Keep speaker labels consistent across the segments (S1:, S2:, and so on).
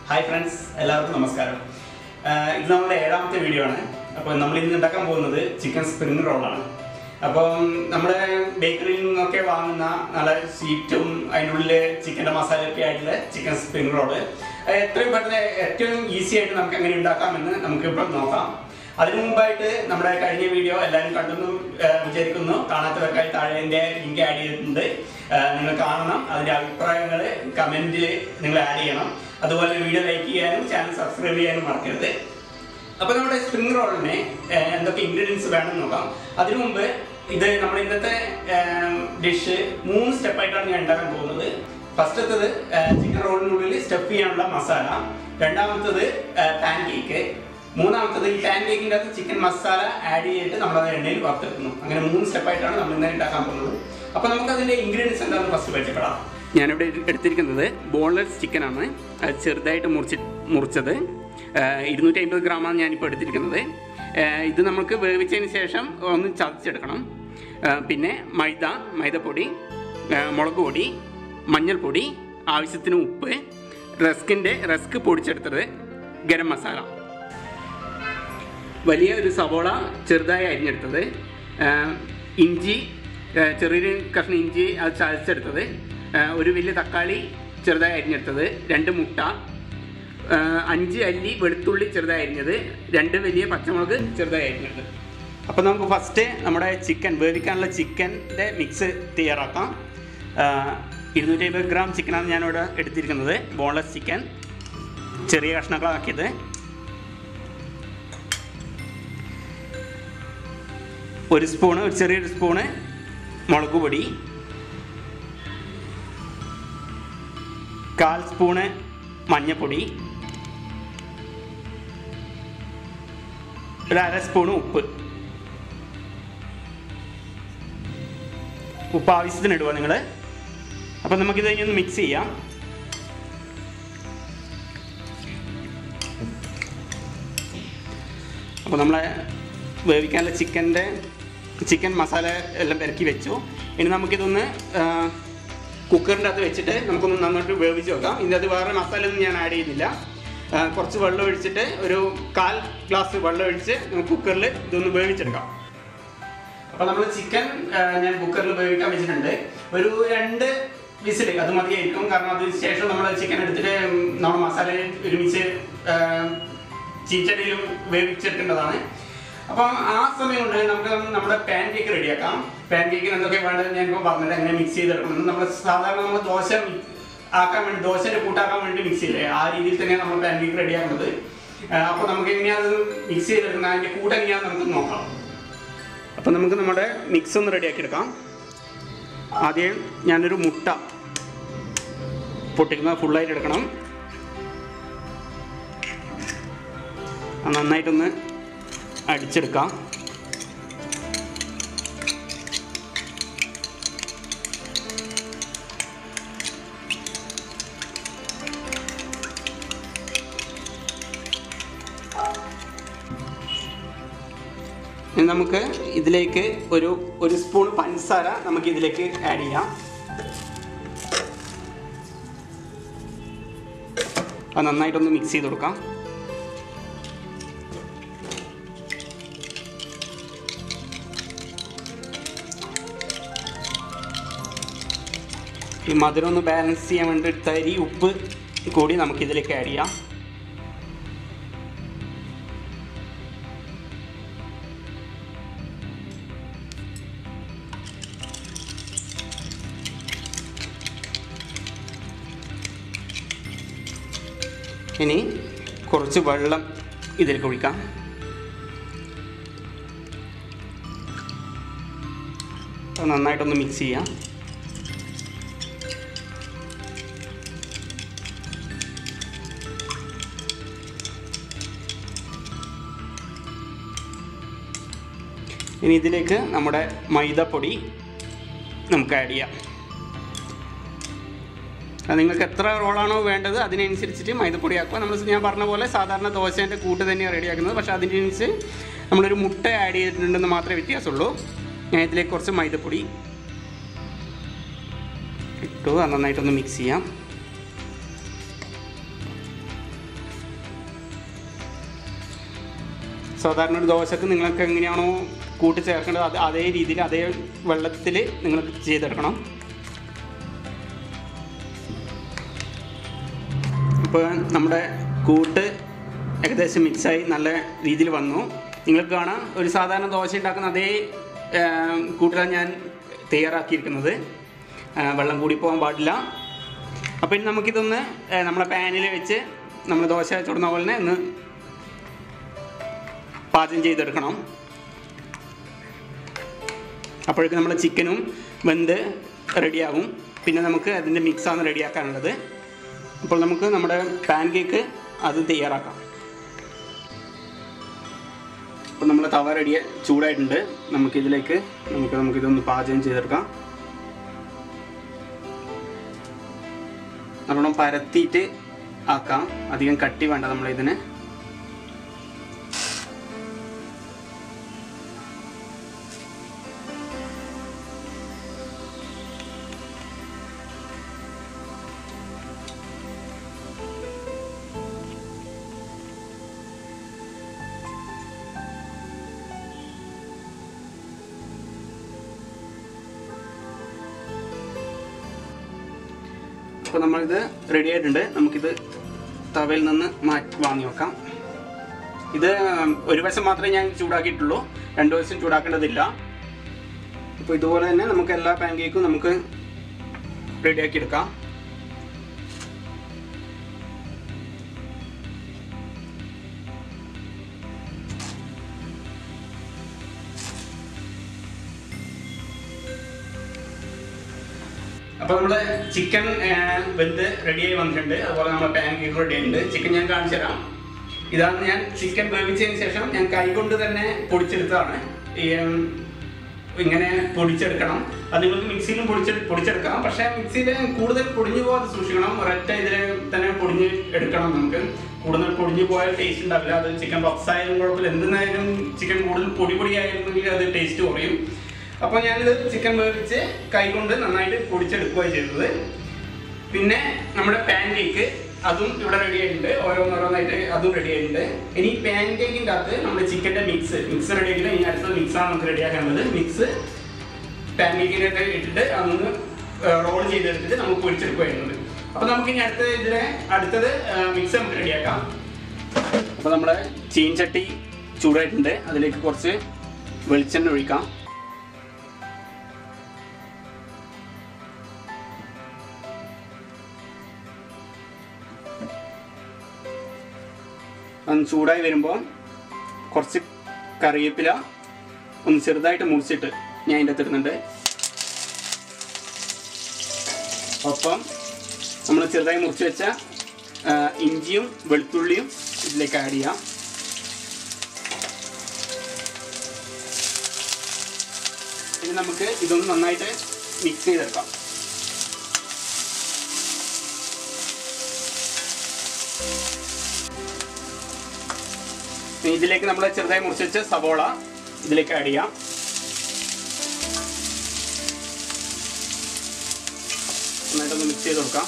S1: Hi friends, എല്ലാവർക്കും നമസ്കാരം. ഇത് നമ്മുടെ 7ാമത്തെ വീഡിയോ ആണ്. അപ്പോൾ നമ്മൾ ഇന്ന് ഉണ്ടാക്കാൻ പോകുന്നത് ചിക്കൻ സ്പ്രിംഗ് റോളാണ്. അപ്പം നമ്മുടെ ബേക്കറിയിൽ നിന്നൊക്കെ വാങ്ങുന്ന നല്ല സ്വീറ്റും അതിനുള്ളിൽ ചിക്കൻ്റെ മസാലയൊക്കെ ആയിട്ടുള്ള ചിക്കൻ സ്പ്രിംഗ് റോള് എത്രയും പെട്ടെന്ന് ഏറ്റവും ഈസി ആയിട്ട് നമുക്ക് എങ്ങനെ ഉണ്ടാക്കാമെന്ന് നമുക്കിപ്പം നോക്കാം. അതിനു മുമ്പായിട്ട് നമ്മുടെ കഴിഞ്ഞ വീഡിയോ എല്ലാവരും കണ്ടെന്ന് വിചാരിക്കുന്നു. കാണാത്തവർക്കായി താഴെ എൻ്റെ ലിങ്ക് ആഡ് ചെയ്തിട്ടുണ്ട്. നിങ്ങൾ കാണണം. അതിൻ്റെ അഭിപ്രായങ്ങൾ കമൻറ്റിൽ നിങ്ങൾ ആഡ് ചെയ്യണം. അതുപോലെ വീഡിയോ ലൈക്ക് ചെയ്യാനും ചാനൽ സബ്സ്ക്രൈബ് ചെയ്യാനും മറക്കരുത്. അപ്പോൾ നമ്മുടെ സ്പ്രിംഗ് റോളിന് എന്തൊക്കെ ഇൻഗ്രീഡിയൻസ് വേണമെന്ന് നോക്കാം. അതിനു മുമ്പ് ഇത് നമ്മുടെ ഇന്നത്തെ ഡിഷ് 3 സ്റ്റെപ്പായിട്ടാണ് ഞാൻ ഉണ്ടാക്കാൻ പോകുന്നത്. ഫസ്റ്റത്തത് ചിക്കൻ റോളിനുള്ളിൽ സ്റ്റഫ് ചെയ്യാനുള്ള മസാല, രണ്ടാമത്തത് പാൻ കേക്ക്, മൂന്നാമത്തത് ഈ പാൻ കേക്കിൻ്റെ അകത്ത് ചിക്കൻ മസാല ആഡ് ചെയ്തിട്ട് നമ്മളത് എണ്ണയിൽ വറുത്തെടുക്കുന്നു. അങ്ങനെ 3 സ്റ്റെപ്പായിട്ടാണ് നമ്മൾ ഇന്ന് ഉണ്ടാക്കാൻ പോകുന്നത്. അപ്പോൾ നമുക്കതിൻ്റെ ഇൻഗ്രീഡിയൻസ് എന്താണെന്ന് ഫസ്റ്റ് പരിചയപ്പെടാം. ഞാനിവിടെ എടുത്തിരിക്കുന്നത് ബോൺലെസ് ചിക്കനാണ്. അത് ചെറുതായിട്ട് മുറിച്ചത് 250 ഗ്രാമാണ് ഞാനിപ്പോൾ എടുത്തിരിക്കുന്നത്. ഇത് നമുക്ക് വേവിച്ചതിന് ശേഷം ഒന്ന് ചതച്ചെടുക്കണം. പിന്നെ മൈദപ്പൊടി, മുളക് പൊടി, മഞ്ഞൾപ്പൊടി, ആവശ്യത്തിന് ഉപ്പ്, റസ്ക് പൊടിച്ചെടുത്തത്, ഗരം മസാല, വലിയ ഒരു സവോള ചെറുതായി അരിഞ്ഞെടുത്തത്, ഇഞ്ചി, ചെറിയൊരു കഷ്ണം ഇഞ്ചി അത് ചതച്ചെടുത്തത്, ഒരു വലിയ തക്കാളി ചെറുതായി അരിഞ്ഞെടുത്തത്, 2 മുട്ട, 5 അല്ലി വെളുത്തുള്ളി ചെറുതായി അരിഞ്ഞത്, 2 വലിയ പച്ചമുളക് ചെറുതായി അരിഞ്ഞത്. അപ്പോൾ നമുക്ക് ഫസ്റ്റ് നമ്മുടെ ചിക്കൻ വേവിക്കാനുള്ള ചിക്കൻ്റെ മിക്സ് തയ്യാറാക്കാം. 250 ഗ്രാം ചിക്കനാണ് ഞാനിവിടെ എടുത്തിരിക്കുന്നത്. ബോൺലെസ് ചിക്കൻ ചെറിയ കഷ്ണങ്ങളാക്കിയത്. ഒരു ചെറിയൊരു സ്പൂണ് മുളക് പൊടി, 1/4 സ്പൂണ് മഞ്ഞൾപ്പൊടി, 1/2 സ്പൂണ് ഉപ്പ് ആവശ്യത്തിന് ഇടുക നിങ്ങൾ. അപ്പം നമുക്കിത് കഴിഞ്ഞൊന്ന് മിക്സ് ചെയ്യാം. അപ്പോൾ നമ്മളെ വേവിക്കാനുള്ള ചിക്കൻ മസാല എല്ലാം പെരക്കി വെച്ചു. ഇനി നമുക്കിതൊന്ന് കുക്കറിൻ്റെ അകത്ത് വെച്ചിട്ട് നമുക്കൊന്ന് നന്നായിട്ട് വേവിച്ച് വെക്കാം. ഇതിൻ്റെ അത് വേറെ മസാലയൊന്നും ഞാൻ ആഡ് ചെയ്യുന്നില്ല. കുറച്ച് വെള്ളം ഒഴിച്ചിട്ട് ഒരു 1/4 ഗ്ലാസ് വെള്ളം ഒഴിച്ച് നമുക്ക് കുക്കറിൽ ഇതൊന്ന് വേവിച്ചെടുക്കാം. അപ്പോൾ നമ്മൾ ചിക്കൻ ഞാൻ കുക്കറിൽ വേവിക്കാൻ വെച്ചിട്ടുണ്ട്. ഒരു 2 വിസിൽ അത് മതിയായിരിക്കും. കാരണം അതിന് ശേഷം നമ്മൾ ചിക്കൻ എടുത്തിട്ട് നമ്മൾ മസാല ഒരുമിച്ച് ചീച്ചടിയിലും വേവിച്ചെടുക്കേണ്ടതാണ്. അപ്പം ആ സമയം കൊണ്ട് നമുക്ക് നമ്മുടെ പാൻ കേക്ക് റെഡിയാക്കാം. പാൻ കേക്കിന് എന്തൊക്കെ വേണ്ടത് ഞാനിപ്പോൾ പറഞ്ഞത് എങ്ങനെ മിക്സ് ചെയ്തെടുക്കണം. നമ്മൾ സാധാരണ നമ്മൾ ദോശ ആക്കാൻ വേണ്ടി ദോശയുടെ കൂട്ടാക്കാൻ വേണ്ടി മിക്സ് ചെയ്യില്ലേ, ആ രീതിയിൽ തന്നെയാണ് നമ്മൾ പാൻ കേക്ക് റെഡിയാക്കുന്നത്. അപ്പോൾ നമുക്ക് എങ്ങനെയാണ് മിക്സ് ചെയ്തെടുക്കുന്നത്, അതിൻ്റെ കൂട്ട് എങ്ങനെയാണെന്ന് നമുക്ക് നോക്കാം. അപ്പോൾ നമുക്ക് നമ്മുടെ മിക്സ് ഒന്ന് റെഡിയാക്കി എടുക്കാം. ആദ്യം ഞാനൊരു മുട്ട പൊട്ടിക്കുന്നത് ഫുള്ളായിട്ട് എടുക്കണം. നന്നായിട്ടൊന്ന് അടിച്ചെടുക്കാം. ഇനി നമുക്ക് ഇതിലേക്ക് ഒരു സ്പൂൺ പഞ്ചസാര നമുക്ക് ഇതിലേക്ക് ആഡ് ചെയ്യാം. അത് നന്നായിട്ടൊന്ന് മിക്സ് ചെയ്ത് കൊടുക്കാം. ഈ മധുരം ഒന്ന് ബാലൻസ് ചെയ്യാൻ വേണ്ടി തരി ഉപ്പ് കൂടി നമുക്കിതിലേക്ക് ആഡ് ചെയ്യാം. ഇനി കുറച്ച് വെള്ളം ഇതിലേക്ക് ഒഴിക്കാം. നന്നായിട്ടൊന്ന് മിക്സ് ചെയ്യാം. ഇനി ഇതിലേക്ക് നമ്മുടെ മൈദപ്പൊടി നമുക്ക് ആഡ് ചെയ്യാം. നിങ്ങൾക്ക് എത്ര റോളാണോ വേണ്ടത് അതിനനുസരിച്ചിട്ട് മൈദപ്പൊടി ആക്കുക. ഞാൻ പറഞ്ഞ പോലെ സാധാരണ ദോശേൻ്റെ കൂട്ട് തന്നെയാണ് റെഡിയാക്കുന്നത്. പക്ഷേ അതിനനുസരിച്ച് നമ്മളൊരു മുട്ട ആഡ് ചെയ്തിട്ടുണ്ടെന്ന് മാത്രമേ വ്യത്യാസമുള്ളൂ. ഞാൻ ഇതിലേക്ക് കുറച്ച് മൈദപ്പൊടി ഇട്ടു. നന്നായിട്ടൊന്ന് മിക്സ് ചെയ്യാം. സാധാരണ ഒരു ദോശക്ക് നിങ്ങൾക്ക് എങ്ങനെയാണോ കൂട്ടി ചേർക്കേണ്ടത് അതേ രീതിയിൽ അതേ വെള്ളത്തിൽ നിങ്ങൾ ചെയ്തെടുക്കണം. ഇപ്പോൾ നമ്മുടെ കൂട്ട് ഏകദേശം മിക്സായി നല്ല രീതിയിൽ വന്നു. നിങ്ങൾക്ക് കാണാം ഒരു സാധാരണ ദോശ ഉണ്ടാക്കുന്ന അതേ കൂട്ടിലാണ് ഞാൻ തയ്യാറാക്കിയിരിക്കുന്നത്. വെള്ളം കൂടി പോകാൻ പാടില്ല. അപ്പോൾ ഇനി നമുക്കിതൊന്ന് നമ്മളെ പാനിൽ വെച്ച് നമ്മൾ ദോശ ചുടുന്ന പോലെ തന്നെ ഒന്ന് പാചകം ചെയ്തെടുക്കണം. അപ്പോഴേക്കും നമ്മൾ ചിക്കനും വെന്ത് റെഡിയാകും. പിന്നെ നമുക്ക് അതിൻ്റെ മിക്സാണ് റെഡിയാക്കാനുള്ളത്. അപ്പോൾ നമുക്ക് നമ്മുടെ പാൻ കേക്ക് അത് തയ്യാറാക്കാം. അപ്പോൾ നമ്മുടെ തവ ചൂടായിട്ടുണ്ട്. നമുക്കിതൊന്ന് പാചകം ചെയ്തെടുക്കാം. നല്ലോണം പരത്തിയിട്ട് ആക്കാം. അധികം കട്ടി വേണ്ട നമ്മളിതിന്. അപ്പോൾ നമ്മളിത് റെഡി ആയിട്ടുണ്ട്. നമുക്കിത് തവയിൽ നിന്ന് വാങ്ങി വെക്കാം. ഇത് ഒരു വശം മാത്രമേ ഞാൻ ചൂടാക്കിയിട്ടുള്ളൂ, 2 വശം ചൂടാക്കേണ്ടതില്ല. അപ്പോൾ ഇതുപോലെ തന്നെ നമുക്ക് എല്ലാ പാൻ കേക്കും നമുക്ക് റെഡിയാക്കി എടുക്കാം. അപ്പോൾ നമ്മുടെ ചിക്കൻ വെന്ത് റെഡിയായി വന്നിട്ടുണ്ട്. അതുപോലെ നമ്മുടെ പാൻ കേക്ക് റെഡി ആയിട്ടുണ്ട്. ചിക്കൻ ഞാൻ കാണിച്ചു തരാം. ഇതാണ് ഞാൻ ചിക്കൻ വേവിച്ചതിന് ശേഷം ഞാൻ കൈകൊണ്ട് തന്നെ പൊടിച്ചെടുത്തതാണ്. ഇങ്ങനെ പൊടിച്ചെടുക്കണം. അത് നിങ്ങൾക്ക് മിക്സിയിലും പൊടിച്ചെടുക്കാം. പക്ഷേ മിക്സിയിൽ കൂടുതൽ പൊടിഞ്ഞു പോകാതെ സൂക്ഷിക്കണം. ഒരൊറ്റ ഇതിൽ തന്നെ പൊടിഞ്ഞ് എടുക്കണം. നമുക്ക് കൂടുതൽ പൊടിഞ്ഞു പോയാൽ ടേസ്റ്റ് ഉണ്ടാവില്ല. അത് ചിക്കൻ പപ്സ് ആയാലും കുഴപ്പമില്ല, എന്തിനായാലും ചിക്കൻ കൂടുതൽ പൊടിയായിരുന്നെങ്കിൽ അത് ടേസ്റ്റ് കുറയും. അപ്പോൾ ഞാനിത് ചിക്കൻ വേവിച്ച് കൈകൊണ്ട് നന്നായിട്ട് പൊടിച്ചെടുക്കുകയാണ് ചെയ്തത്. പിന്നെ നമ്മുടെ പാൻ കേക്ക് അതും ഇവിടെ റെഡി ആയിട്ടുണ്ട്. ഓരോന്നായിട്ട് അതും റെഡി ആയിട്ടുണ്ട്. ഇനി പാൻ കേക്കിൻ്റെ അകത്ത് നമ്മുടെ ചിക്കൻ്റെ മിക്സ് റെഡി ആയിട്ടുണ്ട്. ഇനി അടുത്ത മിക്സാണ് നമുക്ക് റെഡിയാക്കേണ്ടത്. മിക്സ് പാൻ കേക്കിനൊക്കെ ഇട്ടിട്ട് അതൊന്ന് റോൾ ചെയ്തെടുത്തിട്ട് നമുക്ക് പൊരിച്ചെടുക്കുകയായിരുന്നത്. അപ്പോൾ നമുക്കിനി അടുത്തത് മിക്സ് നമുക്ക് റെഡിയാക്കാം. അപ്പോൾ നമ്മുടെ ചീൻചട്ടി ചൂടായിട്ടുണ്ട്. അതിലേക്ക് കുറച്ച് വെളിച്ചെണ്ണ ഒഴിക്കാം. ഒന്ന് ചൂടായി വരുമ്പോൾ കുറച്ച് കറിവേപ്പില ഒന്ന് ചെറുതായിട്ട് മുറിച്ചിട്ട് ഞാൻ ഇതിൻ്റെ അകത്ത് ഇടുന്നുണ്ട്. ഒപ്പം നമ്മൾ ചെറുതായി മുറിച്ച് വെച്ച ഇഞ്ചിയും വെളുത്തുള്ളിയും ഇതിലേക്ക് ആഡ് ചെയ്യാം. ഇനി നമുക്ക് ഇതൊന്ന് നന്നായിട്ട് മിക്സ് ചെയ്തെടുക്കാം. ഇതിലേക്ക് നമ്മൾ ചെറുതായി മുറിച്ച് വെച്ച സവോള ഇതിലേക്ക് ആഡ് ചെയ്യാം. നന്നായിട്ടൊന്ന് മിക്സ് ചെയ്ത് കൊടുക്കാം.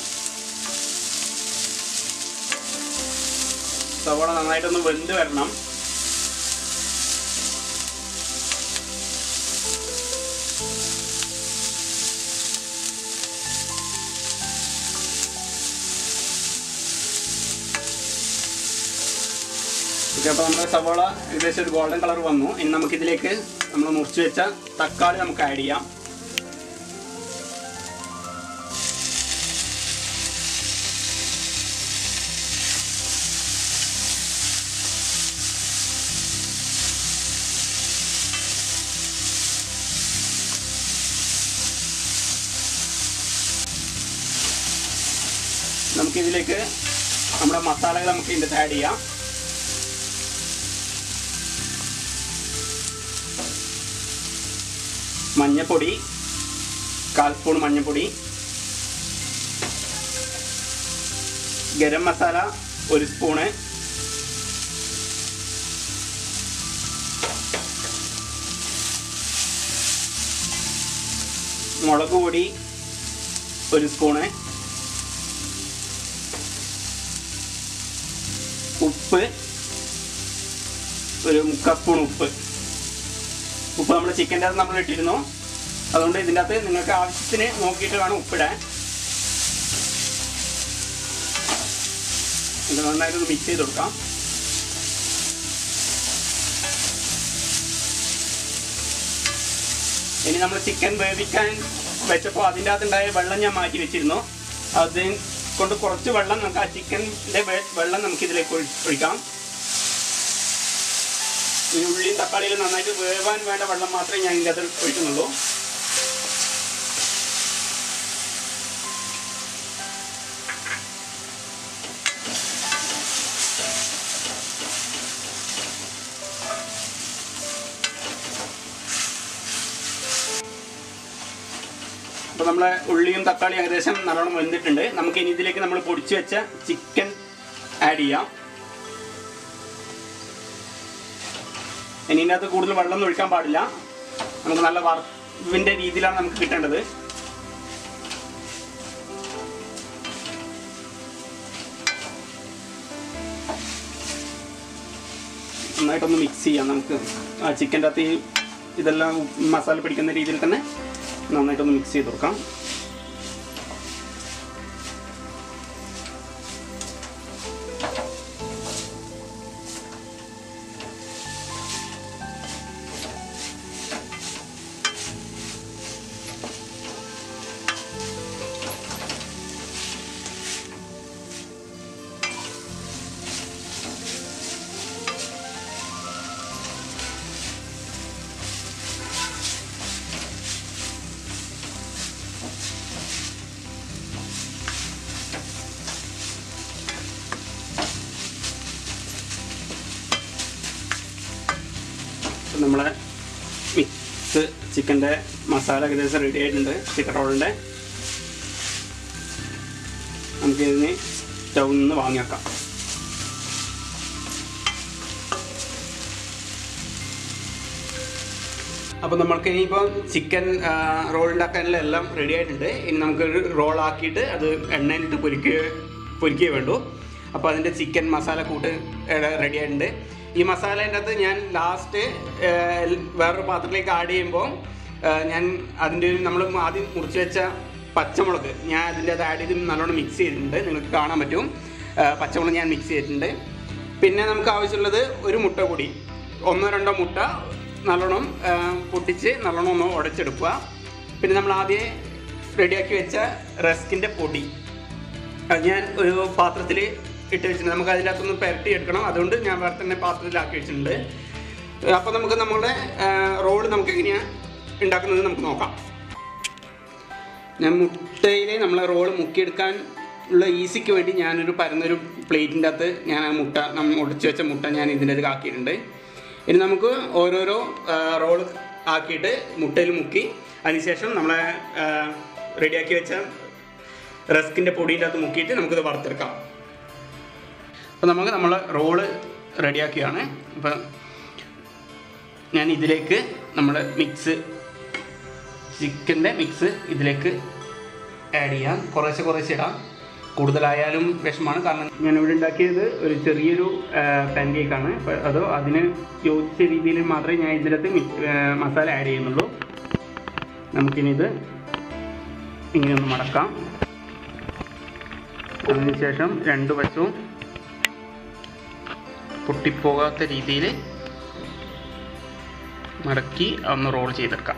S1: സവോള നന്നായിട്ടൊന്ന് വെന്ത് വരണം. അപ്പോൾ നമ്മുടെ സവോള ഏകദേശം ഒരു ഗോൾഡൻ കളർ വന്നു. ഇനി നമുക്കിതിലേക്ക് നമ്മൾ മുറിച്ച് വെച്ച തക്കാളി നമുക്ക് ആഡ് ചെയ്യാം. നമുക്കിതിലേക്ക് നമ്മുടെ മസാലകൾ നമുക്ക് ഇതിൻ്റെ ആഡ് ചെയ്യാം. മഞ്ഞപ്പൊടി 1/4 സ്പൂൺ മഞ്ഞപ്പൊടി, ഗരം മസാല 1 സ്പൂണ്, മുളക് പൊടി 1 സ്പൂണ്, ഉപ്പ് ഒരു 3/4 സ്പൂൺ ഉപ്പ് നമ്മൾ ചിക്കൻ്റെ അകത്ത് നമ്മൾ ഇട്ടിരുന്നു. അതുകൊണ്ട് ഇതിൻ്റെ അകത്ത് നിങ്ങൾക്ക് ആവശ്യത്തിന് നോക്കിയിട്ട് വേണം ഉപ്പിടാൻ. ഇത് നന്നായിട്ടൊന്ന് മിക്സ് ചെയ്ത് കൊടുക്കാം. ഇനി നമ്മൾ ചിക്കൻ വേവിക്കാൻ വെച്ചപ്പോൾ അതിൻ്റെ അകത്തുണ്ടായ വെള്ളം ഞാൻ മാറ്റി വെച്ചിരുന്നു. അത് കൊണ്ട് കുറച്ച് വെള്ളം നമുക്ക് ആ ചിക്കൻ്റെ വെള്ളം നമുക്ക് ഇതിലേക്ക് ഒഴിക്കാം. ഈ ഉള്ളിയും തക്കാളിയും നന്നായിട്ട് വേവാൻ വേണ്ട വെള്ളം മാത്രമേ ഞാൻ ഇതിൻ്റെ അകത്ത് ഒഴിക്കുന്നുള്ളൂ. അപ്പോൾ നമ്മളെ ഉള്ളിയും തക്കാളിയും ഏകദേശം നല്ലോണം വെന്തിട്ടുണ്ട്. നമുക്ക് ഇനി ഇതിലേക്ക് നമ്മൾ പൊടിച്ചു വെച്ച ചിക്കൻ ആഡ് ചെയ്യാം. ഇനി ഇതിനകത്ത് കൂടുതൽ വെള്ളം ഒഴിക്കാൻ പാടില്ല. നമുക്ക് നല്ല വറവിൻ്റെ രീതിയിലാണ് നമുക്ക് കിട്ടേണ്ടത്. നന്നായിട്ടൊന്ന് മിക്സ് ചെയ്യാം. നമുക്ക് ആ ചിക്കൻ്റെ അകത്ത് ഇതെല്ലാം മസാല പിടിക്കുന്ന രീതിയിൽ തന്നെ നന്നായിട്ടൊന്ന് മിക്സ് ചെയ്ത് കൊടുക്കാം. നമ്മളെ മിക്സ് ചിക്കൻ്റെ മസാല ഏകദേശം റെഡി ആയിട്ടുണ്ട്. ചിക്കൻ റോളിൻ്റെ നമുക്കിതിന് സ്റ്റൗവിൽ നിന്ന് വാങ്ങി വെക്കാം. അപ്പോൾ നമ്മൾക്ക് ഇനിയിപ്പോൾ ചിക്കൻ റോൾ ഉണ്ടാക്കാനുള്ള എല്ലാം റെഡി ആയിട്ടുണ്ട്. ഇനി നമുക്ക് റോളാക്കിയിട്ട് അത് എണ്ണയിലിട്ട് പൊരിക്കുകയേ വേണ്ടൂ. അപ്പോൾ അതിൻ്റെ ചിക്കൻ മസാല കൂട്ട് റെഡി ആയിട്ടുണ്ട്. ഈ മസാലേൻ്റെ അകത്ത് ഞാൻ ലാസ്റ്റ് വേറൊരു പാത്രത്തിലേക്ക് ആഡ് ചെയ്യുമ്പോൾ ഞാൻ അതിൻ്റെ നമ്മൾ ആദ്യം മുറിച്ച് വെച്ച പച്ചമുളക് ഞാൻ അതിൻ്റെ അത് ആഡ് ചെയ്ത് നല്ലോണം മിക്സ് ചെയ്തിട്ടുണ്ട്. നിങ്ങൾക്ക് കാണാൻ പറ്റും പച്ചമുളക് ഞാൻ മിക്സ് ചെയ്തിട്ടുണ്ട്. പിന്നെ നമുക്ക് ആവശ്യമുള്ളത് ഒരു മുട്ട കൂടി, 1-2 മുട്ട നല്ലോണം പൊട്ടിച്ച് നല്ലോണം ഒന്ന് ഉടച്ചെടുക്കുക. പിന്നെ നമ്മൾ ആദ്യം റെഡിയാക്കി വെച്ച റസ്കിൻ്റെ പൊടി അത് ഞാൻ ഒരു പാത്രത്തിൽ ഇട്ട് വെച്ചിട്ടുണ്ട്. നമുക്ക് അതിൻ്റെ അകത്തൊന്ന് പുരട്ടി എടുക്കണം. അതുകൊണ്ട് ഞാൻ വേറെ തന്നെ പാത്രത്തിലാക്കി വെച്ചിട്ടുണ്ട്. അപ്പോൾ നമുക്ക് നമ്മുടെ റോള് നമുക്ക് എങ്ങനെയാണ് ഉണ്ടാക്കുന്നത് നമുക്ക് നോക്കാം. ഞാൻ മുട്ടയിൽ നമ്മളെ റോള് മുക്കിയെടുക്കാൻ ഉള്ള ഈസിക്ക് വേണ്ടി ഞാനൊരു പരന്നൊരു പ്ലേറ്റിൻ്റെ അകത്ത് ഞാൻ ആ മുട്ട ഒടിച്ച് വെച്ച മുട്ട ഞാൻ ഇതിൻ്റെ അത് ആക്കിയിട്ടുണ്ട്. ഇനി നമുക്ക് ഓരോരോ റോള് ആക്കിയിട്ട് മുട്ടയിൽ മുക്കി അതിനുശേഷം നമ്മളെ റെഡിയാക്കി വെച്ച റസ്കിൻ്റെ പൊടിൻ്റെ അകത്ത് മുക്കിയിട്ട് നമുക്കിത് വറുത്തെടുക്കാം. അപ്പോൾ നമുക്ക് നമ്മളെ റോള് റെഡിയാക്കിയാണ്. അപ്പം ഞാൻ ഇതിലേക്ക് നമ്മുടെ ചിക്കൻ്റെ മിക്സ് ഇതിലേക്ക് ആഡ് ചെയ്യാം. കുറേശ്ശെ ഇടാം. കൂടുതലായാലും വിഷമാണ്. കാരണം ഞാനിവിടെ ഉണ്ടാക്കിയത് ഒരു ചെറിയൊരു പാൻ കേക്കാണ്. അപ്പോൾ അതിന് യോജിച്ച രീതിയിൽ മാത്രമേ ഞാൻ ഇതിനകത്ത് മസാല ആഡ് ചെയ്യുന്നുള്ളൂ. നമുക്കിനിത് ഇങ്ങനെയൊന്ന് മടക്കാം. അതിനുശേഷം 2 വശവും പൊട്ടിപ്പോകാത്ത രീതിയിൽ മടക്കി ഒന്ന് റോൾ ചെയ്തെടുക്കാം.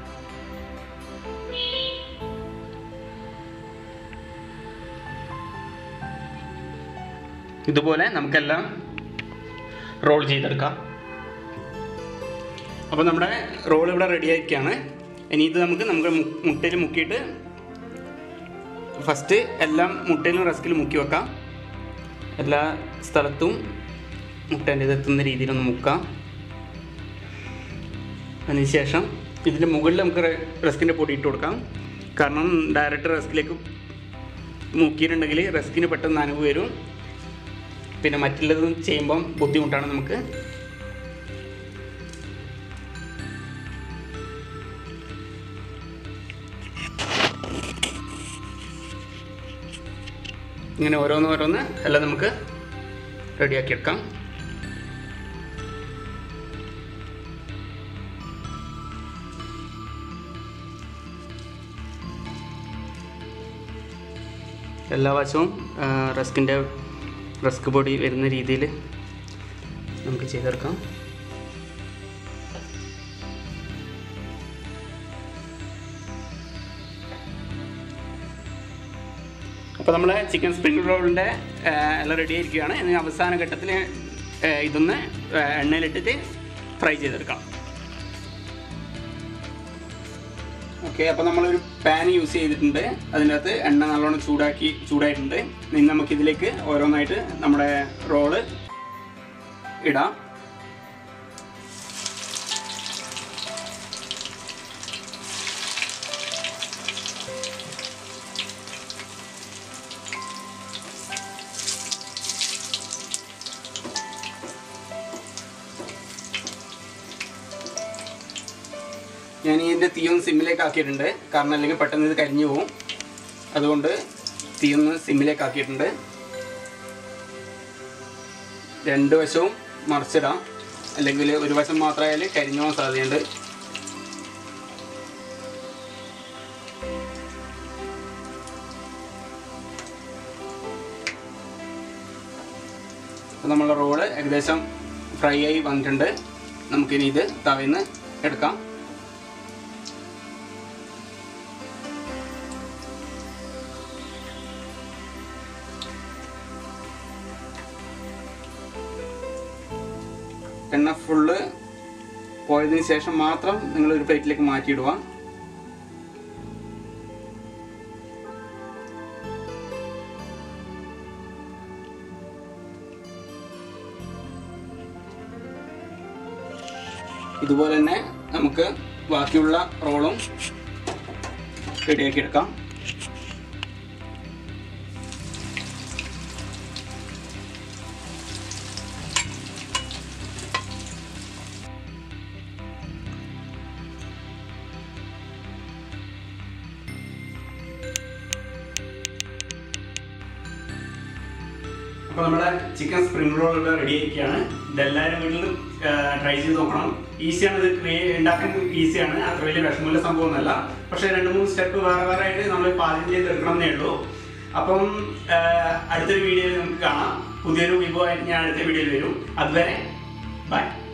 S1: ഇതുപോലെ നമുക്കെല്ലാം റോൾ ചെയ്തെടുക്കാം. അപ്പോൾ നമ്മുടെ റോൾ ഇവിടെ റെഡി ആക്കിയാണ്. ഇനി ഇത് നമുക്ക് മുട്ടയിൽ മുക്കിയിട്ട് ഫസ്റ്റ് എല്ലാം മുട്ടയിലും റസ്കിലും മുക്കി വെക്കാം. എല്ലാ സ്ഥലത്തും മുട്ടേൻ്റെ ഇതെത്തുന്ന രീതിയിലൊന്ന് മുക്കാം. അതിനുശേഷം ഇതിൻ്റെ മുകളിൽ നമുക്ക് റസ്കിൻ്റെ പൊടി ഇട്ട് കൊടുക്കാം. കാരണം ഡയറക്റ്റ് റസ്കിലേക്ക് മുക്കിയിട്ടുണ്ടെങ്കിൽ റസ്കിന് പെട്ടെന്ന് നനവ് വരും. പിന്നെ മറ്റുള്ളതും ചെയ്യുമ്പം ബുദ്ധിമുട്ടാണ് നമുക്ക്. ഇങ്ങനെ ഓരോന്ന് എല്ലാം നമുക്ക് റെഡിയാക്കി എടുക്കാം. എല്ലാ വശവും റസ്ക് പൊടി വരുന്ന രീതിയിൽ നമുക്ക് ചെയ്തെടുക്കാം. അപ്പോൾ നമ്മുടെ ചിക്കൻ സ്പ്രിംഗ് റോളിൻ്റെ എല്ലാം റെഡി ആയിരിക്കുകയാണ്. ഇനി അവസാന ഘട്ടത്തിൽ ഇതൊന്ന് എണ്ണയിലിട്ടിട്ട് ഫ്രൈ ചെയ്തെടുക്കാം. ഓക്കെ, അപ്പോൾ നമ്മളൊരു പാൻ യൂസ് ചെയ്തിട്ടുണ്ട്. അതിൻ്റെ അകത്ത് എണ്ണ നല്ലോണം ചൂടായിട്ടുണ്ട്. ഇനി നമുക്കിതിലേക്ക് ഓരോന്നായിട്ട് നമ്മുടെ റോള് ഇടാം. ഞാൻ ഇതിൻ്റെ തീയൊന്ന് സിമ്മിലേക്ക് ആക്കിയിട്ടുണ്ട്, കാരണം അല്ലെങ്കിൽ പെട്ടെന്ന് ഇത് കരിഞ്ഞു പോകും. അതുകൊണ്ട് തീയൊന്ന് സിമ്മിലേക്ക് ആക്കിയിട്ടുണ്ട്. രണ്ട് വശവും മറിച്ചിടാം, അല്ലെങ്കിൽ ഒരു വശം മാത്രമായാൽ കരിഞ്ഞു പോകാൻ സാധ്യതയുണ്ട്. അപ്പോൾ നമ്മളുടെ റോള് ഏകദേശം ഫ്രൈ ആയി വന്നിട്ടുണ്ട്. നമുക്കിനി ഇത് തവിന്ന് എടുക്കാം. എണ്ണ ഫുള്ള് പോയതിന് ശേഷം മാത്രം നിങ്ങൾ ഒരു പ്ലേറ്റിലേക്ക് മാറ്റിയിടുക. ഇതുപോലെ തന്നെ നമുക്ക് ബാക്കിയുള്ള റോളും റെഡിയാക്കി എടുക്കാം. അപ്പോൾ നമ്മുടെ ചിക്കൻ സ്പ്രിംഗ് റോൾ റെഡി ആയിരിക്കുകയാണ്. ഇതെല്ലാവരും വീട്ടിൽ ട്രൈ ചെയ്ത് നോക്കണം. ഈസിയാണ്, ഇത് ഉണ്ടാക്കാൻ ഈസിയാണ്, അത്ര വലിയ വിഷമമുള്ള സംഭവമൊന്നുമല്ല. പക്ഷേ 2-3 സ്റ്റെപ്പ് വേറെ ആയിട്ട് നമ്മൾ പാചകം ചെയ്തെടുക്കണം എന്നേ ഉള്ളൂ. അപ്പം അടുത്തൊരു വീഡിയോയിൽ നമുക്ക് കാണാം. പുതിയൊരു വിഭവമായിട്ട് ഞാൻ അടുത്ത വീഡിയോയിൽ വരും. അതുവരെ ബൈ.